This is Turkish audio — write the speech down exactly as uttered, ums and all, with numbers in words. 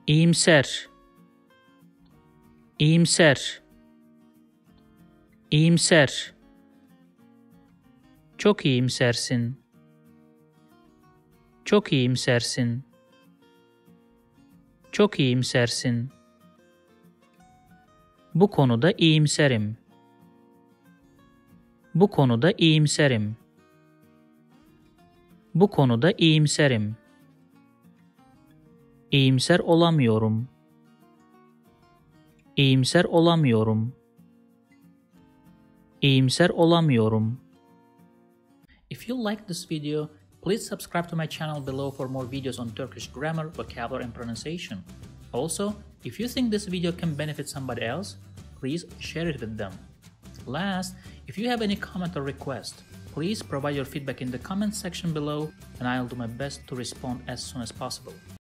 İyimser, iyimser, iyimser. Çok iyimsersin. Çok iyimsersin. Çok iyimsersin. Bu konuda iyimserim. Bu konuda iyimserim. Bu konuda iyimserim. İyimser olamıyorum. İyimser olamıyorum. İyimser olamıyorum. If you like this video, please subscribe to my channel below for more videos on Turkish grammar, vocabulary, and pronunciation. Also, if you think this video can benefit somebody else, please share it with them. Last, if you have any comment or request, please provide your feedback in the comment section below, and I'll do my best to respond as soon as possible.